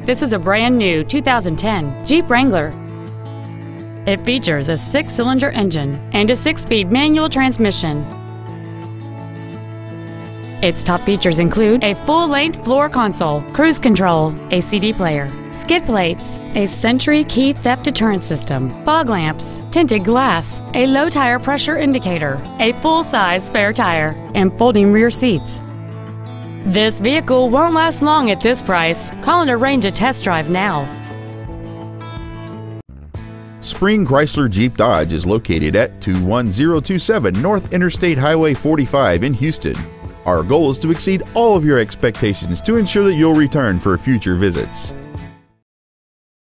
This is a brand new 2010 Jeep Wrangler. It features a 6-cylinder engine and a 6-speed manual transmission. Its top features include a full-length floor console, cruise control, a CD player, skid plates, a Sentry key theft deterrent system, fog lamps, tinted glass, a low tire pressure indicator, a full-size spare tire, and folding rear seats. This vehicle won't last long at this price. Call and arrange a test drive now. Spring Chrysler Jeep Dodge is located at 21027 North Interstate Highway 45 in Houston. Our goal is to exceed all of your expectations to ensure that you'll return for future visits.